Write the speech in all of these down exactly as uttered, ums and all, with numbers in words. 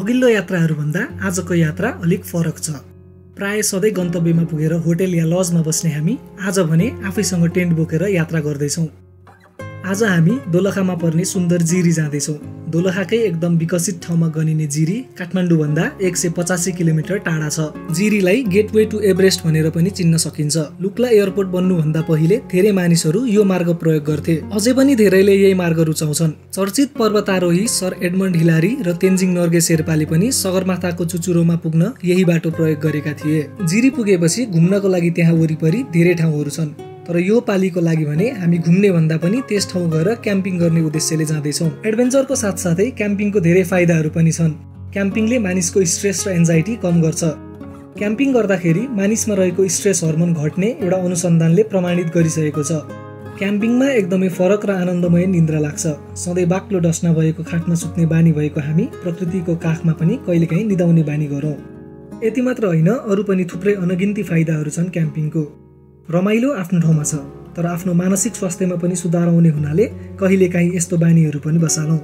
अघिल्लो यात्राहरूभन्दा आजको यात्रा अलिक फरक छ। प्राय सधैँ गन्तव्यमा पुगेर होटल या लजमा बस्ने हामी आज भने आफैसँग टेन्ट बोकेर यात्रा गर्दैछौँ। आज हामी दोलखामा पर्ने सुन्दर जिरी जाँदैछौँ। दोलखाकै एकदम विकसित ठाउँमा गनिने जिरी काठमाडौँभन्दा एक सय पचासी किलोमिटर टाढा छ। जिरीलाई गेटवे टु एभरेस्ट भनेर पनि चिन्न सकिन्छ। लुक्ला एयरपोर्ट बन्नुभन्दा पहिले धेरै मानिसहरू यो मार्ग प्रयोग गर्थे। अझै पनि धेरैले यही मार्ग रुचाउँछन्। चर्चित पर्वतारोही सर एडमन्ड हिलारी र तेन्जिङ नोर्गे शेर्पाले पनि सगरमाथाको चुचुरोमा पुग्न यही बाटो प्रयोग गरेका थिए। जिरी पुगेपछि घुम्नको लागि त्यहाँ वरिपरि धेरै ठाउँहरू छन्, तर यो पालीको लागि भने हामी घुम्ने भन्दा पनि त्यस ठाउँ गएर क्याम्पिङ गर्ने उद्देश्यले जाँदैछौँ। एडभेन्चरको साथसाथै क्याम्पिङको धेरै फाइदाहरू पनि छन्। क्याम्पिङले मानिसको स्ट्रेस र एन्जाइटी कम गर्छ। क्याम्पिङ गर्दाखेरि मानिसमा रहेको स्ट्रेस हर्मोन घट्ने एउटा अनुसन्धानले प्रमाणित गरिसकेको छ। क्याम्पिङमा एकदमै फरक र आनन्दमय निन्द्रा लाग्छ। सधैँ बाक्लो डस्ना भएको खाटमा सुत्ने बानी भएको हामी प्रकृतिको काखमा पनि कहिलेकाहीँ निदाउने बानी गरौँ। यति मात्र होइन, अरू पनि थुप्रै अनगिन्ती फाइदाहरू छन् क्याम्पिङको। रमाइलो आफ्नो ठाउँमा छ, तर आफ्नो मानसिक स्वास्थ्यमा पनि सुधार आउने हुनाले कहिलेकाहीँ यस्तो बानीहरू पनि बसालौँ।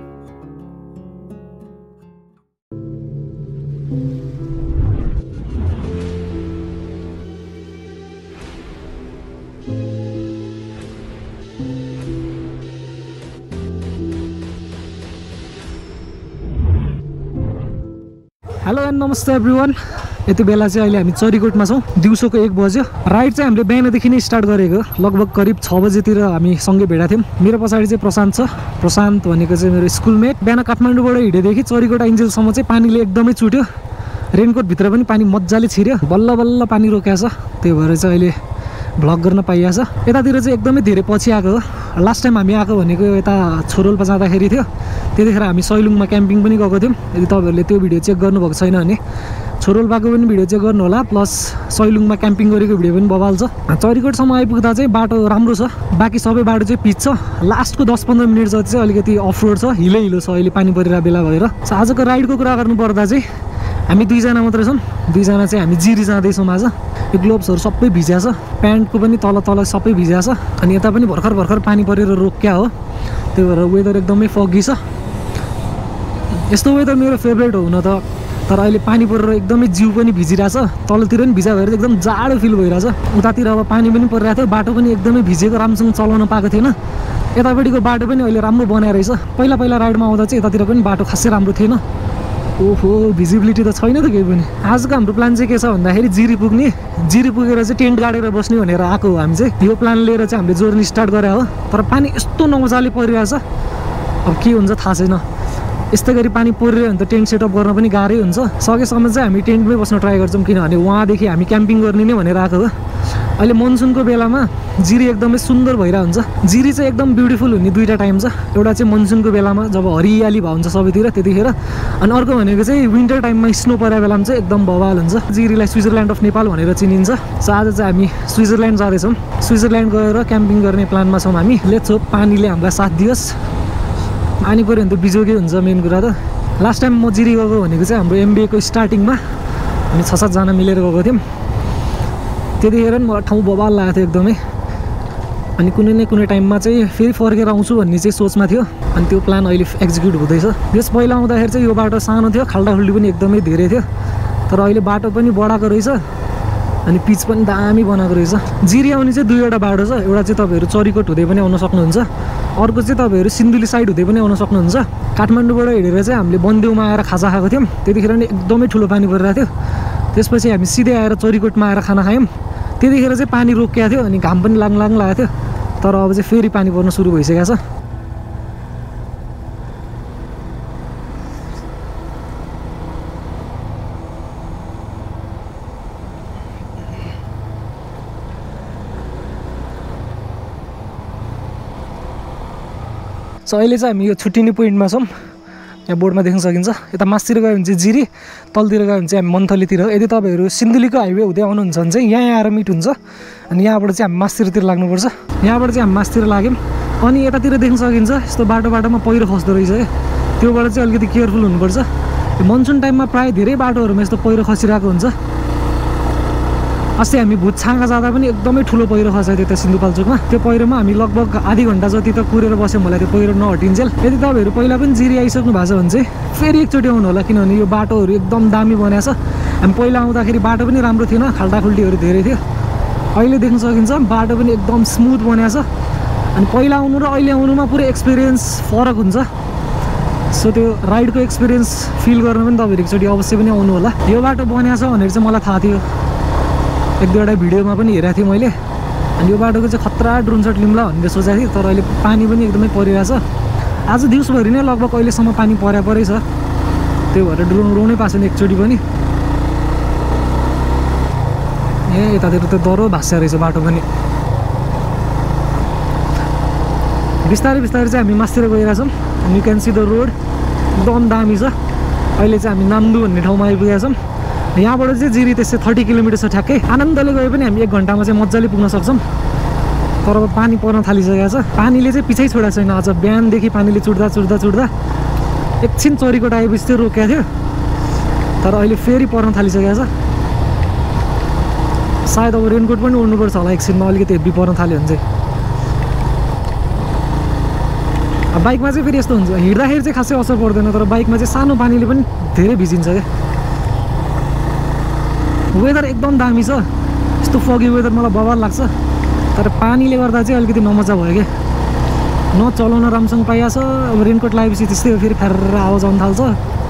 Hello and namaste everyone. यति बेला चाहिँ अहिले हामी चरीकोटमा छौँ। दिउँसोको एक बज्यो। राइड चाहिँ हामीले बिहानदेखि नै स्टार्ट गरेको। लगभग करिब छ बजेतिर हामी सँगै भेटा थियौँ। मेरो पछाडि चाहिँ प्रशान्त छ। प्रशान्त भनेको चाहिँ मेरो स्कुलमेट। बिहान काठमाडौँबाट हिँडेदेखि चरीकोट आइन्जेलसम्म चाहिँ पानीले एकदमै चुट्यो। रेनकोटभित्र पनि पानी मजाले छिर्यो। बल्ल बल्ल पानी रोकिएको छ, त्यही भएर चाहिँ अहिले भ्लग गर्न पाइएको छ। यतातिर चाहिँ एकदमै धेरै पछि आएको हो। लास्ट टाइम हामी आएको भनेको यता छोरोल्पा जाँदाखेरि थियो। त्यतिखेर हामी सैलुङमा क्याम्पिङ पनि गएको थियौँ। यदि तपाईँहरूले त्यो भिडियो चेक गर्नुभएको छैन भने छोरोल्पाको पनि भिडियो चेक गर्नु होला, प्लस सैलुङमा क्याम्पिङ गरेको भिडियो पनि बवाल छ। चरीकोटसम्म आइपुग्दा चाहिँ बाटो राम्रो छ, बाँकी सबै बाटो चाहिँ पिच छ। लास्टको दस पन्ध्र मिनट जति चाहिँ अलिकति अफ रोड छ, हिलै हिलो छ अहिले पानी परिरहेको बेला भएर। आजको राइडको कुरा गर्नुपर्दा चाहिँ हामी दुईजना मात्रै छौँ। दुईजना चाहिँ हामी जिरी जाँदैछौँ आज। यो ग्लोभ्सहरू सबै भिजा छ, प्यान्टको पनि तल तल सबै भिजा छ। अनि यता पनि भर्खर भर्खर पानी परेर रोक्या हो, त्यही भएर वेदर एकदमै फगी छ। यस्तो वेदर मेरो फेभरेट हो हुन त, तर अहिले पानी परेर एकदमै जिउ पनि भिजिरहेछ। तलतिर पनि भिजा भएर एकदम जाडो फिल भइरहेछ। उतातिर अब पानी पनि परिरहेको थियो, बाटो पनि एकदमै भिजेको, राम्रोसँग चलाउन पाएको थिएन। यतापट्टिको बाटो पनि अहिले राम्रो बनाएर रहेछ। पहिला पहिला राइडमा आउँदा चाहिँ यतातिर पनि बाटो खासै राम्रो थिएन। ओहो, भिजिबिलिटी त छैन त केही पनि। आजको हाम्रो प्लान चाहिँ के छ भन्दाखेरि जिरी पुग्ने। जिरी पुगेर चाहिँ टेन्ट गाडेर बस्ने भनेर आएको हो हामी चाहिँ। यो प्लान लिएर चाहिँ हामीले जर्नी स्टार्ट गरे हो, तर पानी यस्तो नमजाले परिरहेछ। अब के हुन्छ थाहा छैन। यस्तै गरी पानी परिरह्यो भने त टेन्ट सेटअप गर्न पनि गाह्रै हुन्छ। सकेसम्म चाहिँ हामी टेन्टमै बस्न ट्राई गर्छौँ, किनभने वहाँदेखि हामी क्याम्पिङ गर्ने नै भनेर आएको हो। अहिले मनसुनको बेलामा जिरी एकदमै सुन्दर भइरहेको हुन्छ। जिरी चाहिँ एकदम ब्युटिफुल हुने दुईवटा टाइम छ। एउटा चाहिँ मनसुनको बेलामा जब हरियाली भयो हुन्छ सबैतिर, त्यतिखेर। अनि अर्को भनेको चाहिँ विन्टर टाइममा स्नो परेको बेलामा चाहिँ एकदम बवाल हुन्छ। जिरीलाई स्विजरल्यान्ड अफ नेपाल भनेर चिनिन्छ। सो आज चाहिँ हामी स्विजरल्यान्ड जाँदैछौँ। स्विजरल्यान्ड गएर क्याम्पिङ गर्ने प्लानमा छौँ हामी। लेट्स होप पानीले हामीलाई साथ दियोस्। पानी पऱ्यो भने त बिजोकै हुन्छ मेन कुरा त। लास्ट टाइम म जिरी गएको भनेको चाहिँ हाम्रो एमबिएको स्टार्टिङमा हामी छ सातजना मिलेर गएको थियौँ। त्यतिखेर पनि मलाई ठाउँ बवाल लागेको थियो एकदमै। अनि कुनै न कुनै टाइममा चाहिँ फेरि फर्केर आउँछु भन्ने चाहिँ सोचमा थियो। अनि त्यो प्लान अहिले एक्जिक्युट हुँदैछ। यस पहिला आउँदाखेरि चाहिँ यो बाटो सानो थियो, खाल्डाखुल्डी पनि एकदमै धेरै थियो, तर अहिले बाटो पनि बढाएको रहेछ। अनि पिच पनि दामी बनाएको रहेछ। जिरी आउने चाहिँ दुईवटा बाटो छ। एउटा चाहिँ तपाईँहरू चरीकोट हुँदै पनि आउन सक्नुहुन्छ, अर्को चाहिँ तपाईँहरू सिन्धुली साइड हुँदै पनि आउन सक्नुहुन्छ। काठमाडौँबाट हिँडेर चाहिँ हामीले बन्देउमा आएर खाजा खाएको थियौँ। त्यतिखेर नै एकदमै ठुलो पानी परिरहेको थियो। त्यसपछि हामी सिधै आएर चरीकोटमा आएर खाना खायौँ। त्यतिखेर चाहिँ पानी रोकिएको थियो, अनि घाम पनि लाङ लाङ लागेको थियो। तर अब चाहिँ फेरि पानी पर्न सुरु भइसकेको छ। सो अहिले चाहिँ हामी यो छुट्टिने पोइन्टमा छौँ। यहाँ बोर्डमा देख्न सकिन्छ। यता मासतिर गयो भने चाहिँ जिरी, तलतिर गयो भने चाहिँ हामी मन्थलीतिर। यदि तपाईँहरू सिन्धुलीको हाइवे हुँदै आउनुहुन्छ भने चाहिँ यहाँ आएर मिट हुन्छ। अनि यहाँबाट चाहिँ हामी मासतिरतिर लाग्नुपर्छ। यहाँबाट चाहिँ हामी मासतिर लाग्यौँ। अनि यतातिर देख्न सकिन्छ यस्तो बाटो बाटोमा पहिरो खस्दो रहेछ है। त्योबाट चाहिँ अलिकति केयरफुल हुनुपर्छ। मनसुन टाइममा प्रायः धेरै बाटोहरूमा यस्तो पहिरो खसिरहेको हुन्छ। अस्ति हामी भुतछाङा जाँदा पनि एकदमै ठुलो पहिरो खस्यो त्यता सिन्धुपाल्चोकमा। त्यो पहिरोमा हामी लगभग आधी घन्टा जति त कुरेर बस्यौँ होला त्यो पहिरो नहटिन्जेल। यदि तपाईँहरू पहिला पनि जिरी आइसक्नु भएको छ भने चाहिँ फेरि एकचोटि आउनु होला, किनभने यो बाटोहरू एकदम दामी बनाएको छ। हामी पहिला आउँदाखेरि बाटो पनि राम्रो थिएन, खाल्टाखुल्टीहरू धेरै थियो। अहिले देख्न सकिन्छ बाटो पनि एकदम स्मुथ बनाएको छ। अनि पहिला आउनु र अहिले आउनुमा पुरै एक्सपिरियन्स फरक हुन्छ। सो त्यो राइडको एक्सपिरियन्स फिल गर्न पनि तपाईँहरू एकचोटि अवश्य पनि आउनु होला। यो बाटो बनाएको छ भनेर चाहिँ मलाई थाहा थियो, एक दुईवटा भिडियोमा पनि हेरेको थिएँ मैले। अनि यो बाटोको चाहिँ खतरा ड्रोन सट लिउँला भनेर सोचेको थिएँ, तर अहिले पानी पनि एकदमै परिरहेको छ। आज दिउँसोभरि नै लगभग अहिलेसम्म पानी पर्या परै छ, त्यो भएर ड्रोन उडाउनै पाएको छैन एकचोटि पनि। ए यतातिर त डह्रो भाँस्या रहेछ बाटो पनि। बिस्तारै बिस्तारै चाहिँ हामी मासतिर गइरहेको छौँ। You can see the road एकदम दामी छ। अहिले चाहिँ हामी नाम्दु भन्ने ठाउँमा आइपुगेका छौँ। यहाँबाट चाहिँ जिरी त्यस्तै थर्टी किलोमिटर छ ठ्याक्कै। आनन्दले गए पनि हामी एक घन्टामा चाहिँ मजाले पुग्न सक्छौँ। तर अब पानी पर्न थालिसकेको छ। पानीले चाहिँ पिछै छोडेको छैन। आज बिहानदेखि पानीले चुड्दा चुड्दा चुड्दा एकछिन चरीकोट आएपछि चाहिँ रोकेको थियो, तर अहिले फेरि पर्न थालिसकेको छ। सायद अब रेनकोट पनि उड्नुपर्छ होला एकछिनमा, अलिकति हेभी पर्न थाल्यो भने चाहिँ। अब बाइकमा चाहिँ फेरि यस्तो हुन्छ, हिँड्दाखेरि चाहिँ खासै असर पर्दैन, तर बाइकमा चाहिँ सानो पानीले पनि धेरै भिजिन्छ क्या। वेदर एकदम दामी छ। यस्तो फगी वेदर मलाई बवाल लाग्छ, तर पानीले गर्दा चाहिँ अलिकति नमजा भयो क्या। न चलाउन राम्रोसँग पाइएको छ। अब रेनकोट लगाएपछि त्यस्तै हो, फेरि फ्यारेर आवाज आउनु थाल्छ।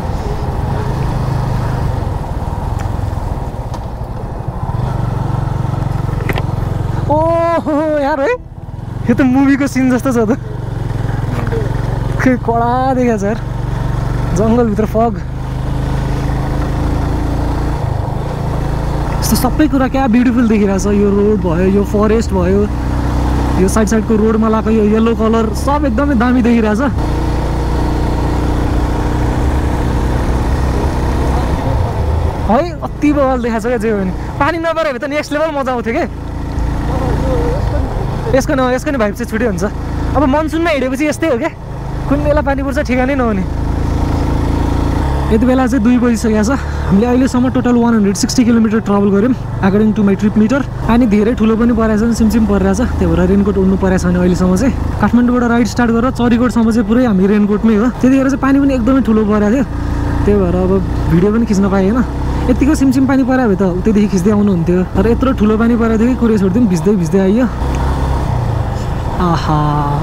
ओहो यार है, यो त मुभीको सिन जस्तो छ त। कडा देखाएको छ यार, जङ्गलभित्र फग। यस्तो सबै कुरा क्या ब्युटिफुल देखिरहेछ। यो रोड भयो, यो फरेस्ट भयो, यो साइड साइडको रोडमा लगाएको यो येल्लो कलर सब एकदमै दामी देखिरहेछ। है अति बवाल देखाएको छ क्या जे भने। पानी नपऱ्यो भने त नेक्स्ट लेभल मजा आउँथ्यो क्या। यसको न यसको नि भाइब चाहिँ छुट्टै हुन्छ। अब मनसुनमा हिँडेपछि यस्तै हो क्या, कुन बेला पानी पर्छ ठिकानै नहुने। यति बेला चाहिँ दुई बजिसकेको छ। हामीले अहिलेसम्म total one hundred sixty kilometre travel गऱ्यौँ according to my trip meter. पानी धेरै ठुलो पनि परेको छ, सिमसिम परिरहेछ, त्यही भएर रेनकोट उड्नु परेको छैन अहिलेसम्म चाहिँ। काठमाडौँबाट राइड स्टार्ट गरेर चरीकोटसम्म चाहिँ पुरै हामी रेनकोटमै हो। त्यतिखेर चाहिँ पानी पनि एकदमै ठुलो परेको थियो, त्यही भएर अब भिडियो पनि खिच्न पाएँ होइन। यतिको सिमसिम पानी पऱ्यो भए त उतैदेखि खिच्दै आउनुहुन्थ्यो, तर यत्रो ठुलो पानी परेको थियो कि कुरै छोडिदिउँ, भिज्दै भिज्दै आइयो। आहा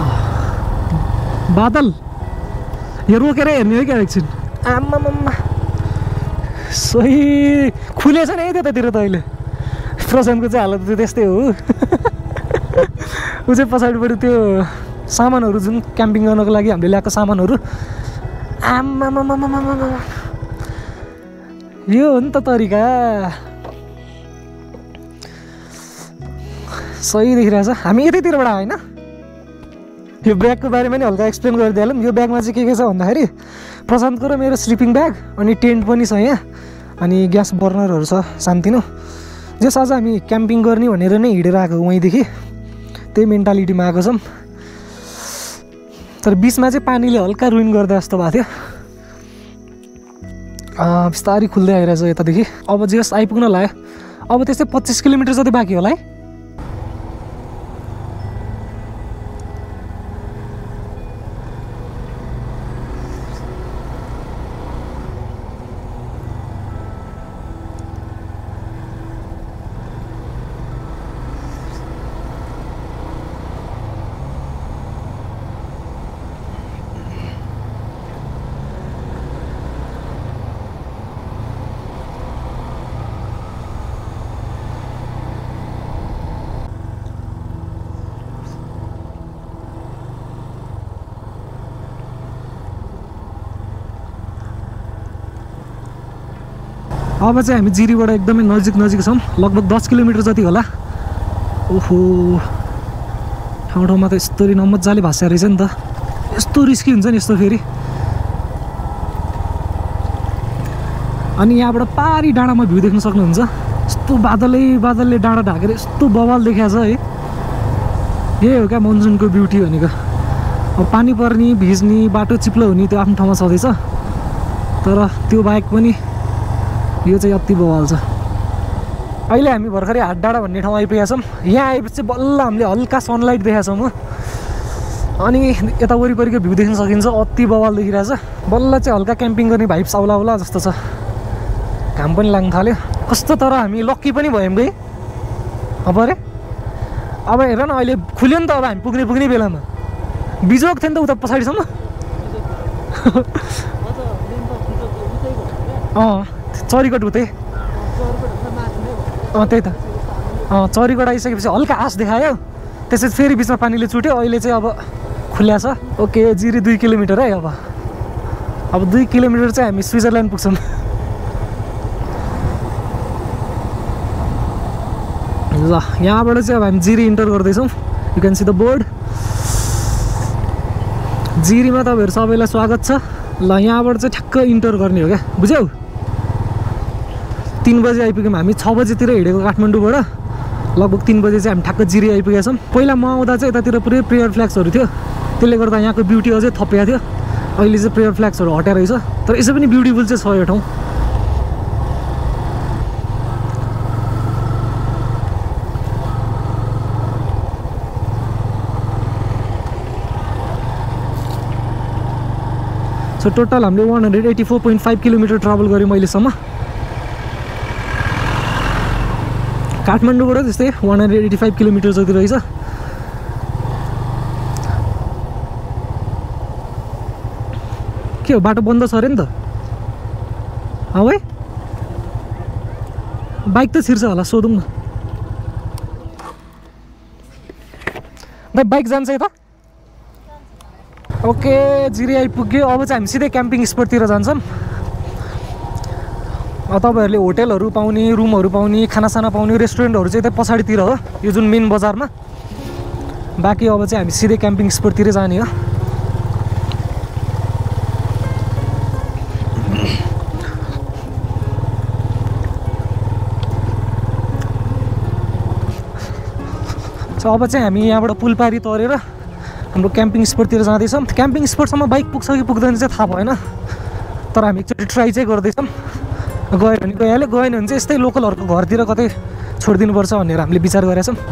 बादल, यो रोकेर हेर्ने हो क्या एकछिन। आम्मामा सही खुलेछ नि है त्यतातिर त। अहिले प्रशान्तको चाहिँ हालत चाहिँ त्यस्तै हो। ऊ चाहिँ पछाडिबाट त्यो सामानहरू जुन क्याम्पिङ गर्नको लागि हामीले ल्याएको सामानहरू, आम्मामामामामा यो हो नि त तरिका। सही देखिरहेछ। हामी यतैतिरबाट होइन, यो ब्यागको बारेमा नि हल्का एक्सप्लेन गरिदिइहालौँ। यो ब्यागमा चाहिँ के के छ भन्दाखेरि प्रशान्तको र मेरो स्लिपिङ ब्याग, अनि टेन्ट पनि छ यहाँ, अनि ग्यास बर्नरहरू छ सानतिनो। जस आज हामी क्याम्पिङ गर्ने भनेर नै हिँडेर आएको वहीँदेखि, त्यही मेन्टालिटीमा आएको छौँ। तर बिचमा चाहिँ पानीले हल्का रुइन गर्दा जस्तो भएको थियो। बिस्तारै खुल्दै आइरहेछ यतादेखि। अब जस आइपुग्न लाग्यो, अब त्यस्तै पच्चिस किलोमिटर जति बाँकी होला है। अब चाहिँ हामी जिरीबाट एकदमै नजिक नजिक छौँ, लगभग दस किलोमिटर जति होला। ओहो ठाउँ ठाउँमा त यस्तो नमजाले भाँस्या रहेछ नि त। यस्तो रिस्की हुन्छ नि यस्तो फेरि। अनि यहाँबाट पारी डाँडामा भ्यू देख्न सक्नुहुन्छ। यस्तो बादलै बादलले डाँडा ढाकेर यस्तो बवाल देखाएको छ है। यही हो क्या मनसुनको ब्युटी भनेको। अब पानी पर्ने, भिज्ने, बाटो चिप्लो हुने त्यो आफ्नो ठाउँमा छँदैछ, तर त्यो बाहेक पनि यो चाहिँ अति बवाल छ। अहिले हामी भर्खरै हाट डाँडा भन्ने ठाउँ आइपुगेका छौँ। यहाँ आएपछि बल्ल हामीले हल्का सनलाइट देखेका छौँ अनि यता वरिपरिको भ्यू देख्न सकिन्छ। अति बवाल देखिरहेछ। बल्ल चाहिँ हल्का क्याम्पिङ गर्ने भाइब्स आउला आउला जस्तो छ। घाम पनि लाग्न थाल्यो कस्तो। तर हामी लक्की पनि भयौँ गई अब अरे अब हेर न अहिले खुल्यो नि त। अब हामी पुग्ने पुग्ने बेलामा बिजोक थियो नि त उता पछाडिसम्म। अँ चरीकोट उतै अँ त्यही त। अँ चरीकोट आइसकेपछि हल्का आश देखायो त्यसपछि फेरि बिचमा पानीले चुट्यो। अहिले चाहिँ अब खुल्या छ। ओके जिरी दुई किलोमिटर है। अब अब दुई किलोमिटर चाहिँ हामी स्विजरल्यान्ड पुग्छौँ। ल यहाँबाट चाहिँ अब हामी जिरी इन्टर गर्दैछौँ। You can see the board. जिरीमा तपाईँहरू सबैलाई स्वागत छ। ल यहाँबाट चाहिँ ठ्याक्क इन्टर गर्ने हो क्या बुझ्यौ। तीन बजे आइपुग्यौँ हामी। छ बजीतिर हिँडेको काठमाडौँबाट लगभग तीन बजे चाहिँ हामी ठ्याक्क जिरी आइपुगेका छौँ। पहिला म आउँदा चाहिँ यतातिर पुरै प्रेयर फ्ल्याग्सहरू थियो त्यसले गर्दा यहाँको ब्युटी अझै थपिएको थियो। अहिले चाहिँ प्रेयर फ्ल्याग्सहरू हटेर रहेछ तर यसै पनि ब्युटिफुल चाहिँ छ यो ठाउँ। सो टोटल हामीले one hundred eighty four point five kilometre travel गऱ्यौँ अहिलेसम्म। काठमाडौँबाट त्यस्तै one hundred eighty five kilometre जति रहेछ। के हो बाटो बन्द छ अरे नि त। अब है बाइक त छिर्छ होला सोधौँ न। भाइ बाइक जान्छ यता। ओके जिरी आइपुग्यो। अब चाहिँ हामी सिधै क्याम्पिङ स्पटतिर जान्छौँ। तपाईँहरूले होटेलहरू पाउने रुमहरू पाउने खानासाना पाउने रेस्टुरेन्टहरू चाहिँ त्यही पछाडितिर हो यो जुन मेन बजारमा। बाँकी अब चाहिँ हामी सिधै क्याम्पिङ स्पटतिरै जाने हो। सो अब चाहिँ हामी यहाँबाट पुलपारी तरेर हाम्रो क्याम्पिङ स्पटतिर जाँदैछौँ। क्याम्पिङ स्पटसम्म बाइक पुग्छ कि पुग्दैन चाहिँ थाहा भएन तर हामी एकचोटि ट्राई चाहिँ गर्दैछौँ। गयो भने गइहाल्यो गएन भने चाहिँ यस्तै लोकलहरूको घरतिर कतै छोडिदिनुपर्छ भनेर हामीले विचार गरेका छौँ।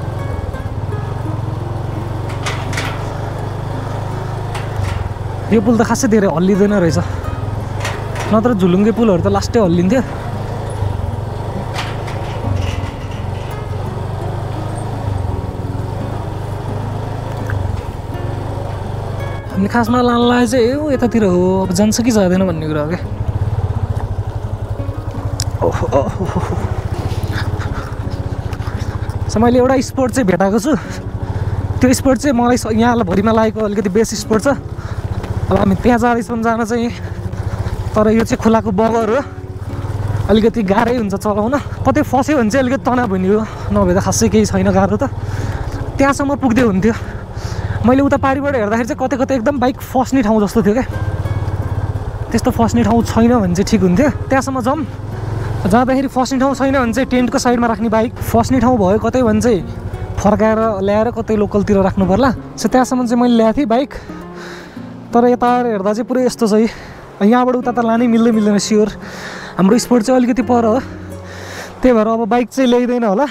यो पुल त खासै धेरै हल्लिँदैन रहेछ नत्र झुलुङ्गे पुलहरू त लास्टै हल्लिन्थ्यो। हामीले खासमा लानलाई चाहिँ यो यतातिर हो अब जान्छ कि जाँदैन भन्ने कुरा हो क्या। सो मैले एउटा स्पोर्ट चाहिँ भेटाएको छु। त्यो स्पोर्ट चाहिँ मलाई यहाँ भरिमा लागेको अलिकति बेस्ट स्पोर्ट छ। अब हामी त्यहाँ जाँदैछौँ जान चाहिँ तर यो चाहिँ खोलाको बगर हो अलिकति गाह्रै हुन्छ चलाउन। कतै फस्यो भने चाहिँ अलिकति तनाव हुने हो नभए त खासै केही छैन गाह्रो त। त्यहाँसम्म पुग्दै हुन्थ्यो। मैले उता पारिबाट हेर्दाखेरि चाहिँ कतै कतै एकदम बाइक फस्ने ठाउँ जस्तो थियो क्या। त्यस्तो फस्ने ठाउँ छैन भने चाहिँ ठिक हुन्थ्यो। त्यहाँसम्म जाउँ। जाँदाखेरि फस्ने ठाउँ छैन भने चाहिँ टेन्टको साइडमा राख्ने बाइक फस्ने ठाउँ भयो कतै भने चाहिँ फर्काएर ल्याएर कतै लोकलतिर राख्नु पर्ला। सो त्यहाँसम्म चाहिँ मैले ल्याएको थिएँ बाइक तर यता हेर्दा चाहिँ पुरै यस्तो छ है। यहाँबाट उता त लानै मिल्दै मिल्दैन स्योर। हाम्रो स्पोर्ट चाहिँ अलिकति पर हो त्यही भएर अब बाइक चाहिँ ल्याइँदैन होला।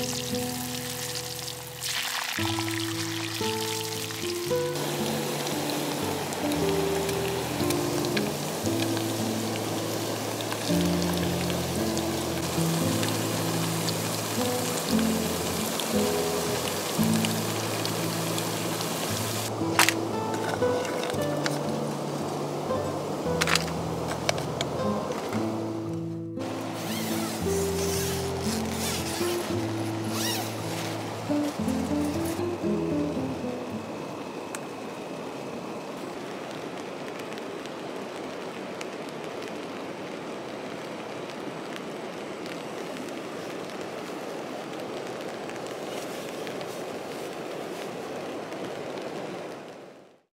Thank